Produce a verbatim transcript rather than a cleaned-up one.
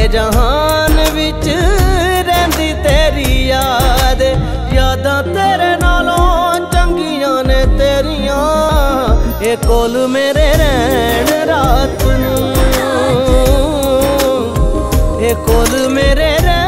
जहान विच रहिंदी तेरी याद, यादां तेरे नालों चंगियां ने तेरियां, ए कोल मेरे रैन रात नूं, ए कोल मेरे रैन